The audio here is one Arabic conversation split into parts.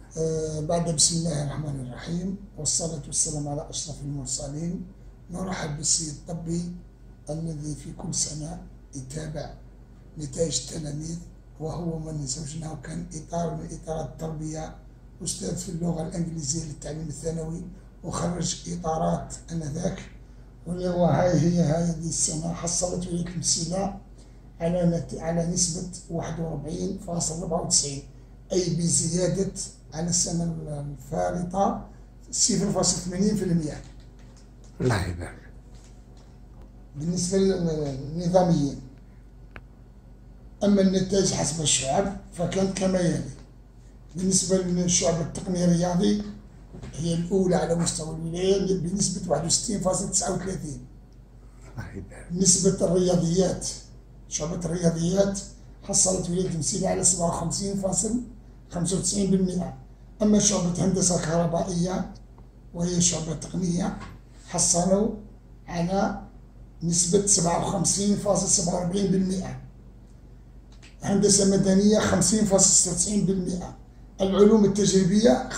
بعد بسم الله الرحمن الرحيم والصلاة والسلام على أشرف المرسلين. نرحب بالسيد الطبي الذي في كل سنة يتابع نتائج التلاميذ، وهو ما ننساوش أنه كان إطار من إطارات التربية، أستاذ في اللغة الإنجليزية للتعليم الثانوي، وخرج إطارات آنذاك. وهي هذه السنة حصلت ولاية المسيلة على نسبة 41.94، أي بزيادة عن السنة الفارطة 0.80%. الله يبارك. بالنسبة للنظاميين، أما النتائج حسب الشعب فكانت كما يلي. بالنسبة للشعب التقني الرياضي هي الأولى على مستوى الولاية بنسبة 61.39. نسبة الرياضيات، شعبة الرياضيات حصلت ولاية المسيلة على 57.95%. أما شعبة هندسة كهربائية وهي شعبة تقنية حصلوا على نسبة 57.47%. هندسة مدنية 50.96%. العلوم التجريبية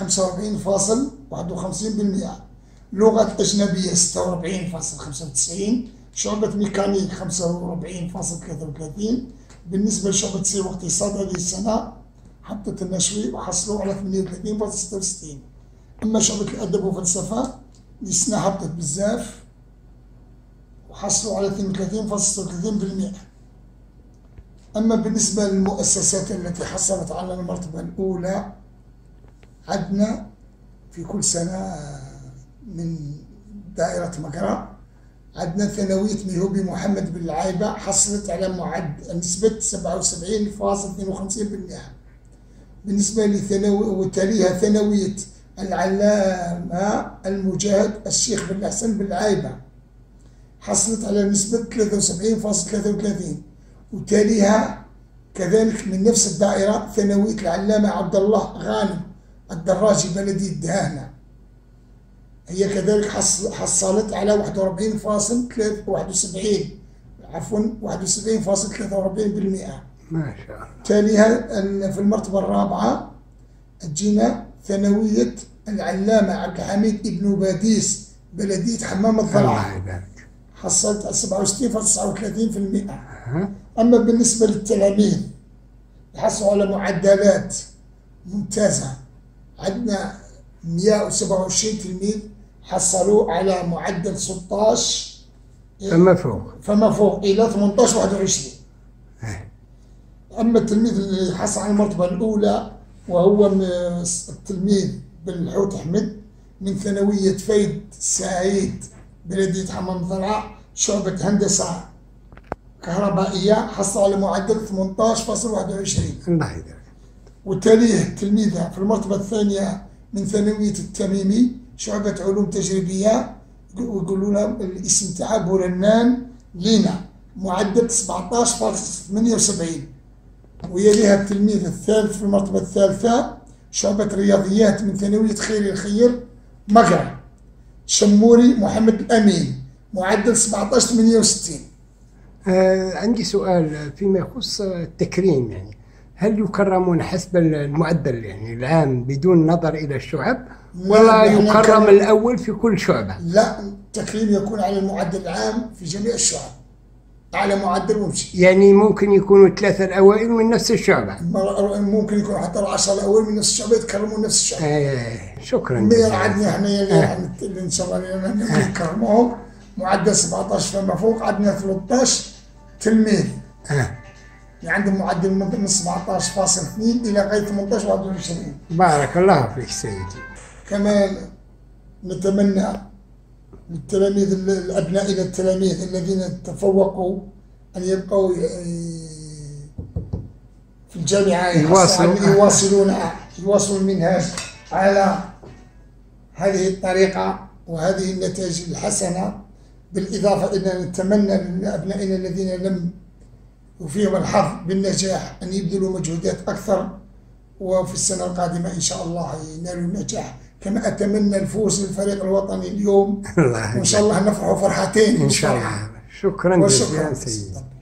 45.51%. لغة أجنبية 46.95%. شعبة ميكانيك 45.33%. بالنسبة لشعبة سير واقتصاد هذه السنة حطت النشوي وحصلوا على 38.66. أما شعبة الأدب وفلسفة السنة هبطت بزاف وحصلوا على 32.36%. أما بالنسبة للمؤسسات التي حصلت على المرتبة الأولى، عندنا في كل سنة من دائرة مقرة عندنا ثانوية ميهوبي محمد بن العايبة حصلت على نسبة 77.52%. بالنسبة وتليها ثانوية العلامة المجاهد الشيخ بن حسن بن العايبة حصلت على نسبة 73.33. وتاليها كذلك من نفس الدائرة ثانوية العلامة عبد الله غانم الدراجي بلدية دهانة، هي كذلك حصلت على 71.43%. ما شاء الله. تاليها في المرتبة الرابعة تجينا ثانوية العلامة عبد الحميد ابن باديس بلدية حمام الضلع، حصلت على 67.39%. أما بالنسبة للتلاميذ حصلوا على معدلات ممتازة، عندنا 127 تلميذ حصلوا على معدل 16 فما فوق إلى 18.21. أما التلميذ اللي حصل على المرتبة الأولى وهو التلميذ بالحوت أحمد من ثانوية فايد سعيد بلدية حمام الضلع شعبة هندسة كهربائية حصل على معدل 18.21. الله يبارك. وتليه تلميذة في المرتبة الثانية من ثانوية التميمي شعبة علوم تجريبية ويقولوا لها الاسم تاعها بورنان لينا معدل 17.78. ويليها التلميذ الثالث في المرتبة الثالثة شعبة رياضيات من ثانوية خير الخير مقرة شموري محمد الأمين معدل 17.68. عندي سؤال فيما يخص التكريم، يعني هل يكرمون حسب المعدل يعني العام بدون نظر إلى الشعب ولا يكرم الأول في كل شعبة؟ لا، التكريم يكون على المعدل العام في جميع الشعب على معدل ومشي. يعني ممكن يكونوا 3 الأوائل من نفس الشعبة، ممكن يكون حتى 10 الأوائل من نفس الشعبة يتكرمون نفس الشعب. شكرا جزيلا. عندنا احنا اللي إن شاء الله نكرمهم معدل 17 فما فوق، عندنا 13 تلميذ يعني عندهم معدل من 17.2 إلى غاية 18.21. بارك الله فيك سيدي. كما نتمنى للتلاميذ الأبناء إلى التلاميذ الذين تفوقوا أن يبقوا في الجامعة يواصلوا المنهاج على هذه الطريقة وهذه النتائج الحسنة. بالإضافة إلى نتمنى لأبنائنا الذين لم وفيهم الحظ بالنجاح أن يبذلوا مجهودات أكثر، وفي السنة القادمة إن شاء الله ينالوا النجاح. كما أتمنى الفوز للفريق الوطني اليوم وإن شاء الله نفرحوا فرحتين إن شاء الله. شكرا جزيلا سيدي.